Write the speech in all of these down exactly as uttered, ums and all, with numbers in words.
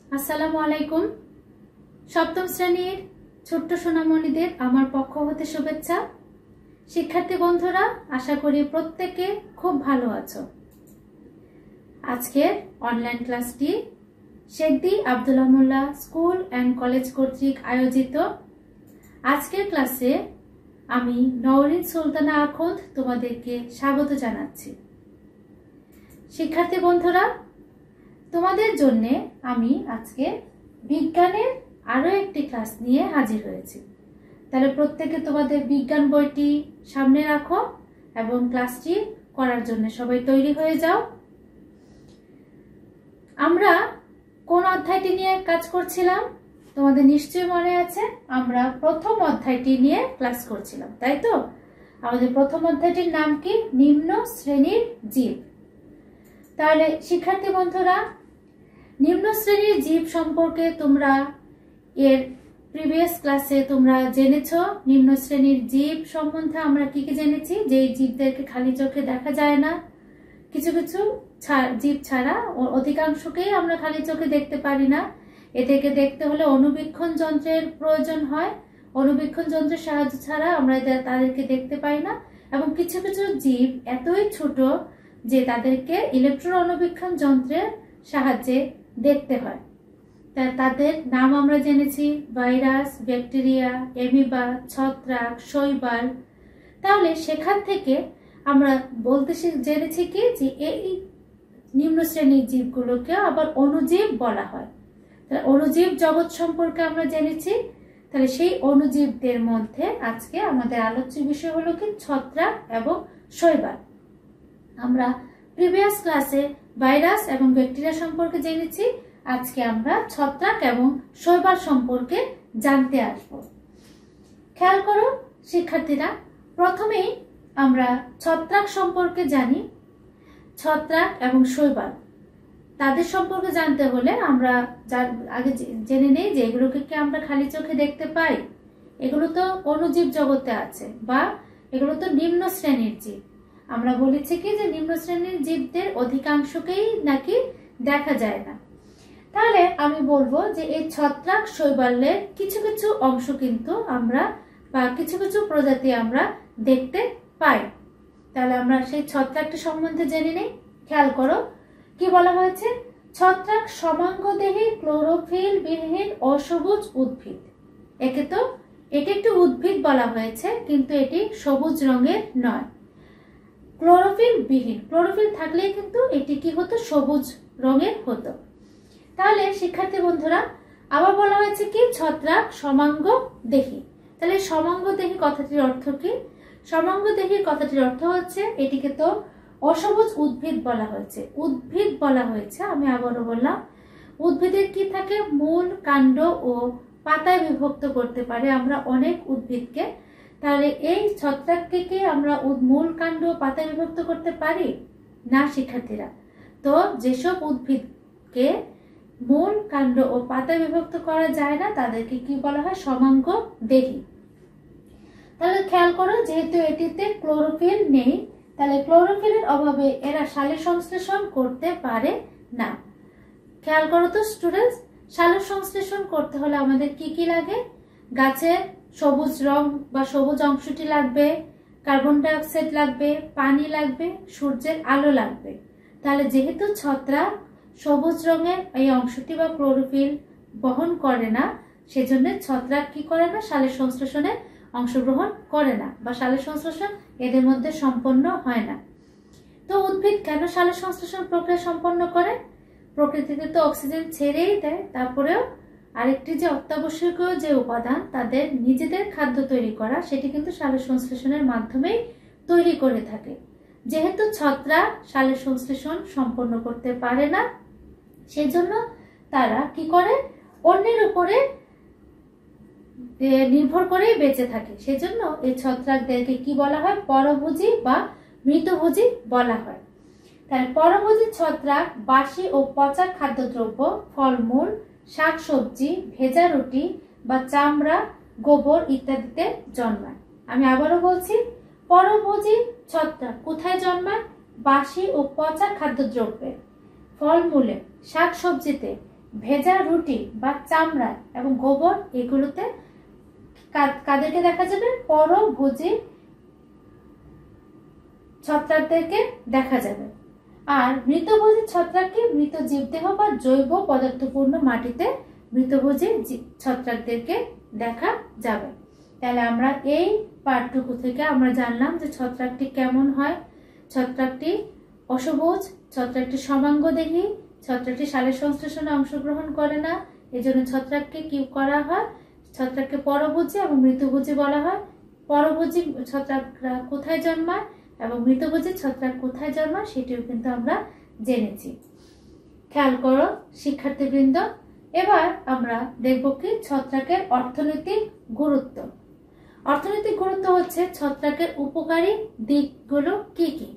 আসসালামু আলাইকুম। সপ্তম শ্রেণীর ছোট্ট সোনামণিদের আমার পক্ষ হতে শুভেচ্ছা। শিক্ষার্থী বন্ধুরা, আশা করি প্রত্যেকে খুব ভালো আছো। আজকের অনলাইন ক্লাসটি শেখ দি Abdullah Molla school and college কর্তৃক আয়োজিত। আজকের ক্লাসে আমি নওরিন সুলতানা আখন্দ তোমাদেরকে স্বাগত জানাচ্ছি। শিক্ষার্থী বন্ধুরা, তোমাদের জন্য আমি আজকে বিজ্ঞানের আরো একটি ক্লাস নিয়ে হাজির হয়েছি। তাহলে প্রত্যেকে তোমাদের বিজ্ঞান বইটি সামনে রাখো এবং ক্লাসটি করার জন্য সবাই তৈরি হয়ে যাও। আমরা কোন অধ্যায়টি নিয়ে কাজ করছিলাম তোমাদের নিশ্চয়ই মনে আছে। আমরা প্রথম অধ্যায়টি নিয়ে ক্লাস করছিলাম, তাই তো? আমাদের প্রথম অধ্যায়টির নাম কি? নিম্ন শ্রেণীর জীব। তাহলে শিক্ষার্থী বন্ধুরা, নিম্ন শ্রেণীর জীব সম্পর্কে তোমরা এর প্রিভিয়াস ক্লাসে তোমরা জেনেছো। নিম্ন শ্রেণীর জীব সম্বন্ধে আমরা কি কি জেনেছি? যে এই জীবদেরকে খালি চোখে দেখা যায় না, কিছু কিছু জীব ছাড়া অধিকাংশকেই আমরা খালি চোখে দেখতে পারি না। এদেরকে দেখতে হলে অনুবীক্ষণ যন্ত্রের প্রয়োজন হয়। অনুবীক্ষণ যন্ত্রের সাহায্য ছাড়া আমরা তাদেরকে দেখতে পাই না। এবং কিছু কিছু জীব এতই ছোট যে তাদেরকে ইলেকট্রন অনুবীক্ষণ যন্ত্রের সাহায্যে দেখতে হয়। তাদের নাম আমরা জেনেছি: ভাইরাস, ব্যাকটেরিয়া, অ্যামিবা, ছত্রাক, শৈবাল। তাহলে সেখান থেকে আমরা বলতে জেনেছি কি যে এই নিম্ন শ্রেণীর জীবগুলোকে আবার অণুজীব বলা হয়। তাহলে অণুজীব জগৎ সম্পর্কে আমরা জেনেছি। তাহলে সেই অণুজীবদের মধ্যে আজকে আমাদের আলোচ্য বিষয় হলো কি? ছত্রাক এবং শৈবাল। আমরা প্রিভিয়াস ক্লাসে ভাইরাস এবং ব্যাকটেরিয়া সম্পর্কে জেনেছি। আজকে আমরা ছত্রাক এবং শৈবাল সম্পর্কে জানতে আসব। খেয়াল করো শিক্ষার্থীরা, প্রথমেই আমরা ছত্রাক সম্পর্কে জানি। ছত্রাক এবং শৈবাল তাদের সম্পর্কে জানতে হলে আমরা আগে জেনে নেই যে এগুলোকে কি আমরা খালি চোখে দেখতে পাই? এগুলো তো অণুজীব জগতে আছে, বা এগুলো তো নিম্ন শ্রেণীর জীব। আমরা বলেছি কি যে নিম্ন শ্রেণীর জীবদের অধিকাংশকেই নাকি দেখা যায় না। তাহলে আমি বলবো যে এই ছত্রাক শৈবালের কিছু কিছু অংশ কিন্তু আমরা বা কিছু কিছু প্রজাতি আমরা দেখতে পাই। তাহলে আমরা সেই ছত্রাকটি সম্বন্ধে জেনে নেই। খেয়াল করো কি বলা হয়েছে: ছত্রাক সমাঙ্গদেহী ক্লোরোফিল বিহীন অসবুজ উদ্ভিদ। একে তো এটি একটি উদ্ভিদ বলা হয়েছে, কিন্তু এটি সবুজ রঙের নয়, ক্লোরোফিল বিহীন। ক্লোরোফিল থাকলে কিন্তু এটি কি হতো? সবুজ রঙের হতো। তাহলে শিক্ষার্থী বন্ধুরা, আবার বলা হয়েছে কি? ছত্রাক সমাঙ্গদেহী। তাহলে সমাঙ্গদেহী কথাটির অর্থ কি? সমাঙ্গদেহীর কথাটির অর্থ হচ্ছে এটিকে তো অসবুজ উদ্ভিদ বলা হয়েছে। উদ্ভিদ বলা হয়েছে, আমি আবারও বললাম, উদ্ভিদের কি থাকে? মূল, কাণ্ড ও পাতায় বিভক্ত করতে পারে আমরা অনেক উদ্ভিদকে। তাহলে এই ছত্রাককে কি আমরা মূল, কাণ্ড ও পাতায় বিভক্ত করতে পারি না শিক্ষার্থীরা? তো যেসব উদ্ভিদকে মূল, কাণ্ড ও পাতায় বিভক্ত করা যায় না তাদেরকে কি বলা হয়? সমাঙ্গদেহী। তাহলে খেয়াল করো, যেহেতু এটিতে ক্লোরোফিল নেই, তাহলে ক্লোরোফিলের অভাবে এরা সালোক সংশ্লেষণ করতে পারে না। খেয়াল করো তো স্টুডেন্টস, সালোক সংশ্লেষণ করতে হলে আমাদের কি কি লাগে? গাছের সবুজ রং বা সবুজ অংশটি লাগবে, কার্বন ডাই অক্সাইড লাগবে, পানি লাগবে, সূর্যের আলো লাগবে। তাহলে যেহেতু ছত্রাক সবুজ রঙের এই অংশটি বা ক্লোরোফিল বহন করে না, সেজন্য ছত্রাক কি করে না? সালোক সংশ্লেষণে অংশগ্রহণ করে না, বা সালোক সংশ্লেষণ এদের মধ্যে সম্পন্ন হয় না। তো উদ্ভিদ কেন সালোক সংশ্লেষণ প্রক্রিয়া সম্পন্ন করে? প্রকৃতিতে তো অক্সিজেন ছেড়েই দেয়, তারপরেও আরেকটি যে অত্যাবশ্যকীয় যে উপাদান তাদের নিজেদের খাদ্য তৈরি করা, সেটি কিন্তু সালোক সংশ্লেষণের মাধ্যমেই তৈরি করে থাকে। যেহেতু ছত্রাক সালোক সংশ্লেষণ সম্পন্ন করতে পারে না, সেজন্য তারা কি করে? অন্যের উপরে নির্ভর করেই বেঁচে থাকে। সেজন্য এই ছত্রাকদেরকে কি বলা হয়? পরভোজী বা মৃতভোজী বলা হয়। তাহলে পরভোজী ছত্রাক বাসি ও পচা খাদ্যদ্রব্য, ফলমূল, শাকসবজি, ভেজা রুটি বা চামড়া, গোবর ইত্যাদিতে জন্মায়। আমি আবারও বলছি, পরভোজী ছত্রাক কোথায় জন্মায়? বাসি ও পচা খাদ্যদ্রব্যে, ফলমূলে, শাকসবজিতে ভেজা রুটি বা চামড়া এবং গোবর এগুলোতে কাদেরকে দেখা যাবে? পরভোজী ছত্রাকদেরকে দেখা যাবে। আর মৃতভোজী ছত্রাককে মৃত জীবদেহ বা জৈব পদার্থপূর্ণ মাটিতে মৃতভোজী ছত্রাকদেরকে দেখা যাবে। তাহলে আমরা এই পাঠটুকু থেকে আমরা জানলাম যে ছত্রাকটি কেমন হয়। ছত্রাকটি অসবুজ, ছত্রাকটি সমাঙ্গদেহী, ছত্রাকটি সালের সংশ্লেষণে অংশগ্রহণ করে না, এজন্য ছত্রাককে কি করা হয়? ছত্রাককে পরভোজী এবং মৃতভোজী বলা হয়। পরভোজী ছত্রাকরা কোথায় জন্মায় এবং মৃতভোজী ছত্রাক কোথায় জন্মায় সেটিও কিন্তু আমরা জেনেছি। খেয়াল করো শিক্ষার্থীবৃন্দ, এবার আমরা দেখব কি ছত্রাকের অর্থনৈতিক গুরুত্ব। অর্থনৈতিক গুরুত্ব হচ্ছে ছত্রাকের উপকারী দিকগুলো কি কি।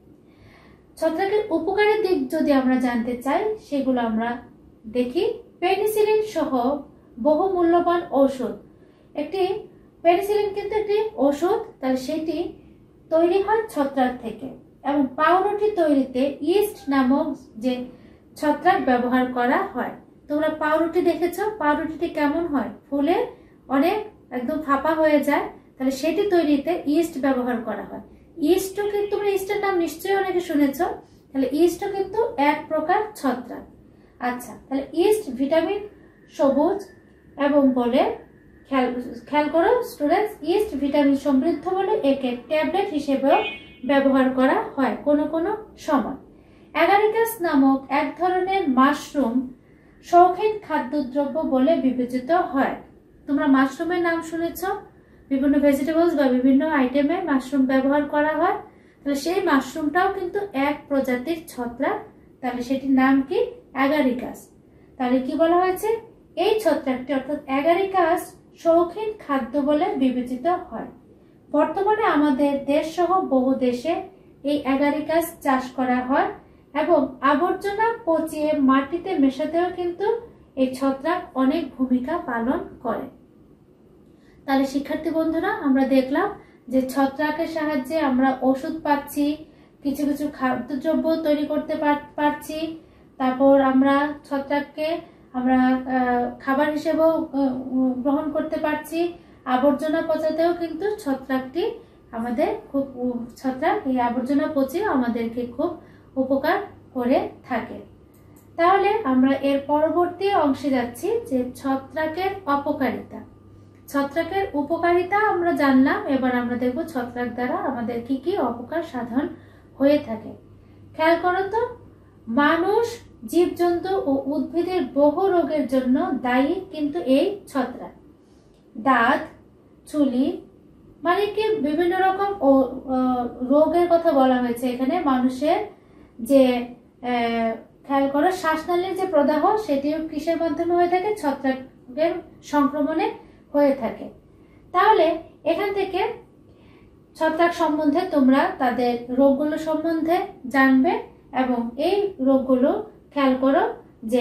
ছত্রাকের উপকারী দিক যদি আমরা জানতে চাই সেগুলো আমরা দেখি। পেনিসিলিন সহ বহু মূল্যবান ঔষধ, একটি পেনিসিলিন কিন্তু একটি ওষুধ, তাহলে সেটি তৈরি হয় ছত্রাক থেকে এবং পাউরুটি তৈরিতে ইস্ট নামক যে ছত্রাক ব্যবহার করা হয়। তোমরা পাউরুটি দেখেছো? পাউরুটিটি কেমন হয়? ফুলে অনেক একদম ফাঁপা হয়ে যায়, তাহলে সেটি তৈরিতে ইস্ট ব্যবহার করা হয়। ইস্টও কিন্তু তোমরা ইস্টের নাম নিশ্চয়ই অনেকে শুনেছ, তাহলে ইস্টও কিন্তু এক প্রকার ছত্রাক। আচ্ছা, তাহলে ইস্ট ভিটামিন সবুজ এবং বলে খেয়াল খেয়াল করো স্টুডেন্টস, ইস্ট ভিটামিন সমৃদ্ধ বলে একে ট্যাবলেট হিসেবেও ব্যবহার করা হয় কোনো কোনো সময়। অ্যাগারিকাস নামক এক ধরনের মাশরুম শৌখিন খাদ্যদ্রব্য বলে বিবেচিত হয়। তোমরা মাশরুমের নাম শুনেছ, বিভিন্ন ভেজিটেবলস বা বিভিন্ন আইটেমে মাশরুম ব্যবহার করা হয়, তাহলে সেই মাশরুমটাও কিন্তু এক প্রজাতির ছত্রাক, তাহলে সেটির নাম কি? অ্যাগারিকাস। তাহলে কি বলা হয়েছে? এই ছত্রাকটি অর্থাৎ অ্যাগারিকাস শৌখিন খাদ্য বলে বিবেচিত হয়। বর্তমানে আমাদের দেশ সহ বহু দেশে এই অ্যাগারিকাস চাষ করা হয় এবং আবর্জনা পচিয়ে মাটিতে মেশাতেও কিন্তু এই ছত্রাক অনেক ভূমিকা পালন করে। তাহলে শিক্ষার্থী বন্ধুরা, আমরা দেখলাম যে ছত্রাকের সাহায্যে আমরা ওষুধ পাচ্ছি, কিছু কিছু খাদ্যদ্রব্য তৈরি করতে পারছি, তারপর আমরা ছত্রাককে আমরা খাবার হিসেবেও গ্রহণ করতে পারছি, আবর্জনা পচাতেও কিন্তু ছত্রাকটি আমাদের খুব ছত্রাক এই আবর্জনা পচিয়ে আমাদেরকে খুব উপকার করে থাকে। তাহলে আমরা এর পরবর্তী অংশে যাচ্ছি যে ছত্রাকের অপকারিতা। ছত্রাকের উপকারিতা আমরা জানলাম, এবার আমরা দেখব ছত্রাক দ্বারা আমাদের কি কি অপকার সাধন হয়ে থাকে। খেয়াল করো তো, মানুষ, জীবজন্তু ও উদ্ভিদের বহু রোগের জন্য দায়ী কিন্তু এই ছত্রাক। দাঁত, চুলি, মানে কি বিভিন্ন রকম রোগের কথা বলা হয়েছে এখানে। মানুষের যে খেয়াল করো শ্বাসনালীর যে প্রদাহ সেটিও কিসের মাধ্যমে হয়ে থাকে? ছত্রাকের সংক্রমণে হয়ে থাকে। তাহলে এখান থেকে ছত্রাক সম্বন্ধে তোমরা তাদের রোগগুলো সম্বন্ধে জানবে এবং এই রোগগুলো খেয়াল করো যে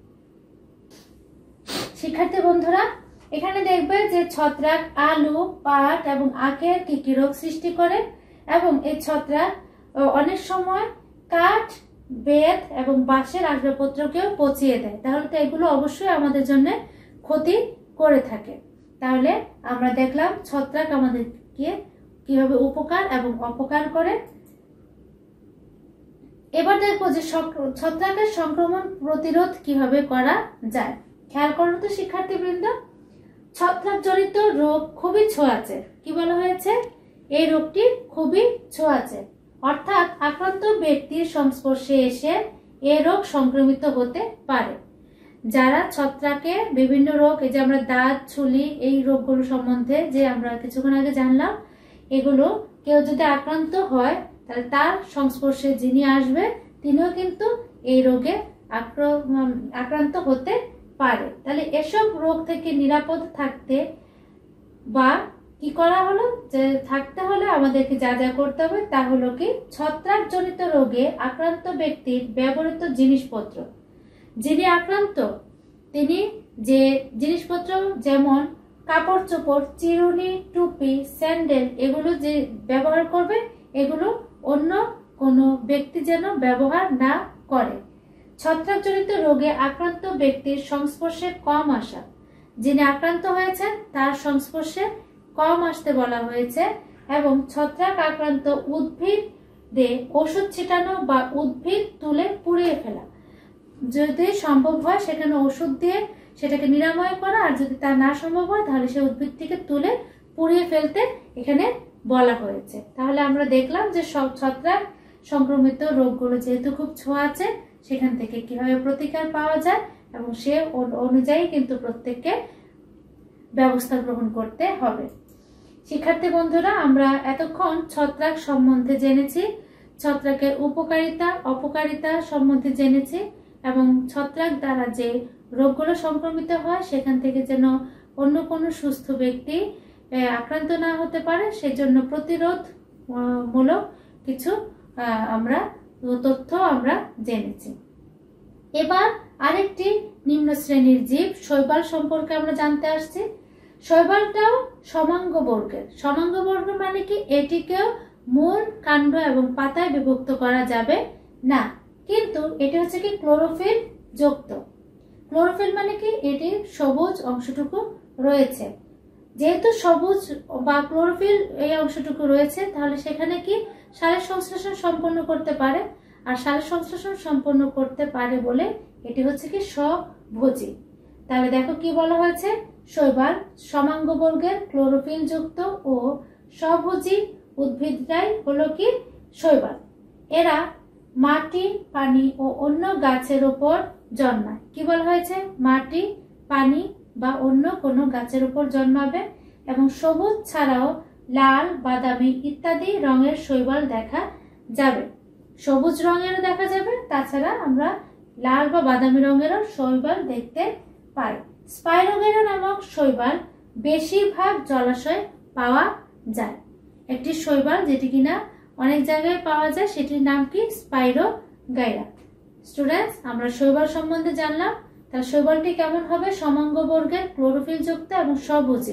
শিক্ষার্থী বন্ধুরা এখানে দেখবে যে ছত্রাক আলু, পাট এবং আখের কি কি রোগ সৃষ্টি করে এবং এই ছত্রাক অনেক সময় কাঠ, বেত এবং বাঁশের আসবাবপত্রকেও পচিয়ে দেয়। তাহলে তো এগুলো অবশ্যই আমাদের জন্য ক্ষতি করে থাকে। তাহলে আমরা দেখলাম ছত্রাক আমাদেরকে কিভাবে উপকার এবং অপকার করে। এবার দেখবো যে ছত্রাকের সংক্রমণ প্রতিরোধ কিভাবে করা যায়। খেয়াল করো তো শিক্ষার্থীবৃন্দ, ছত্রাক জনিত রোগ খুবই ছোঁয়াচে। কি বলা হয়েছে? এই রোগটি খুবই ছোঁয়াচে, অর্থাৎ আক্রান্ত ব্যক্তির সংস্পর্শে এসে এ রোগ সংক্রমিত হতে পারে। যারা ছত্রাকে বিভিন্ন রোগ, এই যে আমরা দাঁত, চুলি, এই রোগগুলো সম্বন্ধে যে আমরা কিছুক্ষণ আগে জানলাম, এগুলো কেউ যদি আক্রান্ত হয় তাহলে তার সংস্পর্শে যিনি আসবে তিনিও কিন্তু এই রোগে আক্রান্ত হতে পারে। তাহলে এসব রোগ থেকে নিরাপদ থাকতে বা কি করা হলো, যে থাকতে হলে আমাদেরকে যা যা করতে হবে তা হলো কি, ছত্রাক জনিত রোগে আক্রান্ত ব্যক্তির ব্যবহৃত জিনিসপত্র, যিনি আক্রান্ত তিনি যে জিনিসপত্র যেমন কাপড় চোপড়, চিরুনি, টুপি, স্যান্ডেল এগুলো যে ব্যবহার করবে এগুলো অন্য কোনো ব্যক্তি যেন ব্যবহার না করে। ছত্রাকজনিত রোগে আক্রান্ত ব্যক্তির সংস্পর্শে কম আসা। যিনি আক্রান্ত হয়েছেন তার সংস্পর্শে কম আসতে বলা হয়েছে। এবং ছত্রাক আক্রান্ত উদ্ভিদে ওষুধ ছিটানো বা উদ্ভিদ তুলে পুড়িয়ে ফেলা, যদি সম্ভব হয় সেখানে ওষুধ দিয়ে সেটাকে নিরাময় করা, আর যদি তা না সম্ভব হয় তাহলে সেই উদ্ভিদটিকে তুলে পুড়িয়ে ফেলতে এখানে বলা হয়েছে। তাহলে আমরা দেখলাম যে সব ছত্রাক সংক্রমিত রোগগুলো যেহেতু খুব ছোঁয়াচে, সেখান থেকে কিভাবে প্রতিকার পাওয়া যায় এবং সে অনুযায়ী কিন্তু প্রত্যেককে ব্যবস্থা গ্রহণ করতে হবে। শিক্ষার্থী বন্ধুরা, আমরা এতক্ষণ ছত্রাক সম্বন্ধে জেনেছি, ছত্রাকের উপকারিতা অপকারিতা সম্বন্ধে জেনেছি এবং ছত্রাক দ্বারা যে রোগগুলো সংক্রমিত হয় সেখান থেকে যেন অন্য কোনো সুস্থ ব্যক্তি আক্রান্ত না হতে পারে সেজন্য প্রতিরোধ মূলক কিছু আমরা তথ্য আমরা জেনেছি। এবার আরেকটি নিম্ন শ্রেণীর জীব শৈবাল সম্পর্কে আমরা জানতে আসছি। শৈবালটাও সমাঙ্গ বর্গের। সমাঙ্গ বর্গ মানে কি, এটিকেও মূল, কাণ্ড এবং পাতায় বিভক্ত করা যাবে না, কিন্তু এটি হচ্ছে কি ক্লোরোফিল যুক্ত। ক্লোরোফিল মানে কি, এটির সবুজ অংশটুকু রয়েছে। যেহেতু সবুজ বা ক্লোরোফিল এই অংশটুকু রয়েছে, তাহলে সেখানে কি সালোক সংশ্লেষণ সম্পন্ন করতে পারে, আর সালোক সংশ্লেষণ সম্পন্ন করতে পারে বলে এটি হচ্ছে কি স্বভোজী। তাহলে দেখো কি বলা হয়েছে, শৈবাল সমাঙ্গ বর্গের, ক্লোরোফিল যুক্ত ও স্বভোজী উদ্ভিদরাই হলো কি শৈবাল। এরা মাটি, পানি ও অন্য গাছের উপর জন্মায়। কি বলা হয়েছে, মাটি, পানি বা অন্য কোনো গাছের উপর জন্মাবে এবং সবুজ ছাড়াও লাল, বাদামি ইত্যাদি রঙের শৈবাল দেখা যাবে। সবুজ রঙেরও দেখা যাবে, তাছাড়া আমরা লাল বা বাদামি রঙেরও শৈবাল দেখতে পাই। স্পাইরোগেরা নামক শৈবাল বেশিরভাগ জলাশয়ে পাওয়া যায়। একটি শৈবাল যেটি কিনা অনেক জায়গায় পাওয়া যায়, সেটির নাম কি স্পাইরোগাইরা। স্টুডেন্টস, আমরা শৈবাল সম্বন্ধে জানলাম। তার শৈবালটি কেমন হবে, সমাঙ্গ বর্গের, ক্লোরোফিল যুক্ত এবং স্বভোজী।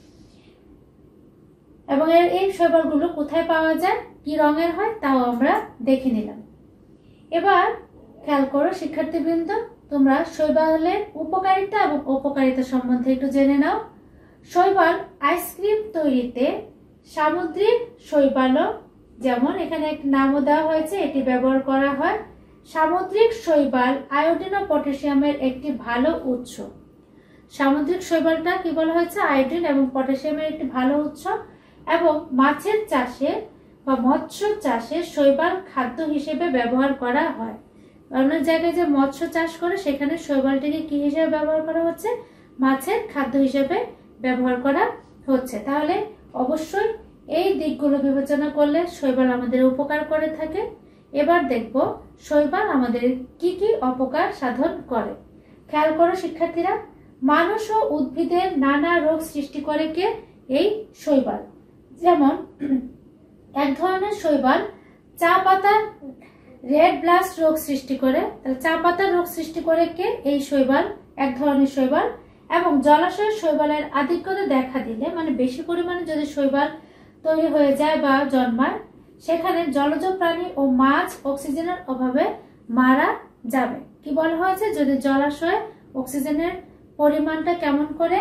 এবং এর এই শৈবালগুলো কোথায় পাওয়া যায়, কি রঙের হয়, তাও আমরা দেখে নিলাম। এবার খেয়াল করো শিক্ষার্থীবৃন্দ, তোমরা শৈবালের উপকারিতা এবং অপকারিতা সম্বন্ধে একটু জেনে নাও। শৈবাল আইসক্রিম তৈরিতে সামুদ্রিক শৈবালও, যেমন এখানে এক নামও দেওয়া হয়েছে, এটি ব্যবহার করা হয়। সামুদ্রিক শৈবাল আয়োডিন ও পটাশিয়ামের একটি ভালো উৎস। সামুদ্রিক শৈবালটা কি বলা হয়েছে, আয়োডিন এবং পটাশিয়ামের একটি ভালো উৎস। এবং মাছের চাষে বা মৎস্য চাষে শৈবাল খাদ্য হিসেবে ব্যবহার করা হয়। অন্য জায়গায় যে মৎস্য চাষ করে সেখানে শৈবালটিকে কি হিসেবে ব্যবহার করা হচ্ছে, মাছের খাদ্য হিসেবে ব্যবহার করা হচ্ছে। তাহলে অবশ্যই এই দিকগুলো বিবেচনা করলে শৈবাল আমাদের উপকার করে থাকে। এবার দেখব শৈবাল আমাদের কি কি অপকার সাধন করে। খেয়াল করো শিক্ষার্থীরা, মানুষ ও উদ্ভিদের নানা রোগ সৃষ্টি করে কে, এই শৈবাল। যেমন এক ধরনের শৈবাল চা পাতা রেড ব্লাস্ট রোগ সৃষ্টি করে। তাহলে চা পাতার রোগ সৃষ্টি করে কে, এই শৈবাল, এক ধরনের শৈবাল। এবং জলাশয়ের শৈবালের আধিক্যতা দেখা দিলে, মানে বেশি পরিমাণে যদি শৈবাল তৈরি হয়ে যায় বা জন্মায়, সেখানে জলজ প্রাণী ও মাছ অক্সিজেনের অভাবে মারা যাবে। কি বলা হয়েছে, যদি জলাশয়ে অক্সিজেনের পরিমাণটা কেমন করে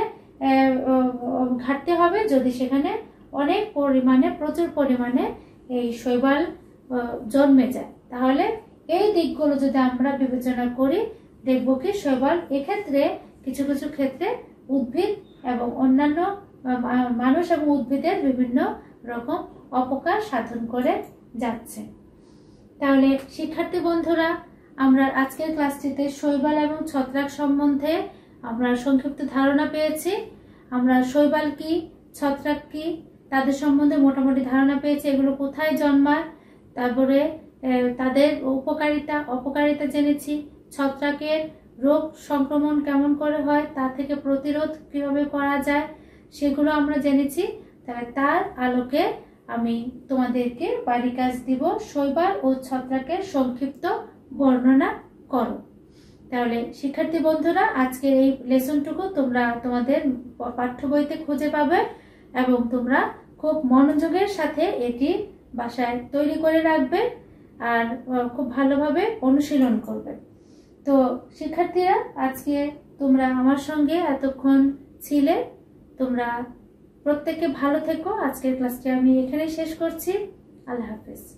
ঘাটতি হবে, যদি সেখানে অনেক পরিমাণে, প্রচুর পরিমাণে এই শৈবাল জন্মে যায়, তাহলে এই দিকগুলো যদি আমরা বিবেচনা করি, দেখব কি শৈবাল এক্ষেত্রে কিছু কিছু ক্ষেত্রে উদ্ভিদ এবং অন্যান্য মানুষ এবং উদ্ভিদের বিভিন্ন রকম অপকার সাধন করে যাচ্ছে। তাহলে শিক্ষার্থী বন্ধুরা, আমরা আজকের ক্লাসটিতে শৈবাল এবং ছত্রাক সম্বন্ধে আমরা সংক্ষিপ্ত ধারণা পেয়েছি। আমরা শৈবাল কি, ছত্রাক কি, তাদের সম্বন্ধে মোটামুটি ধারণা পেয়েছি, এগুলো কোথায় জন্মায়, তারপরে তাদের উপকারিতা অপকারিতা জেনেছি, ছত্রাকের রোগ সংক্রমণ কেমন করে হয়, তা থেকে প্রতিরোধ কিভাবে করা যায় সেগুলো আমরা জেনেছি। তাহলে তার আলোকে আমি তোমাদেরকে বাড়ি কাজ দিব, শৈবাল ও ছত্রাকের সংক্ষিপ্ত বর্ণনা করো। তাহলে শিক্ষার্থী বন্ধুরা, আজকের এই লেসনটুকু তোমরা তোমাদের পাঠ্য বইতে খুঁজে পাবে এবং তোমরা খুব মনোযোগের সাথে এটি বাসায় তৈরি করে রাখবে আর খুব ভালোভাবে অনুশীলন করবে। তো শিক্ষার্থীরা, আজকে তোমরা আমার সঙ্গে এতক্ষণ ছিলে, তোমরা প্রত্যেকে ভালো থেকো। আজকের ক্লাসটি আমি এখানেই শেষ করছি। আল্লাহ হাফেজ।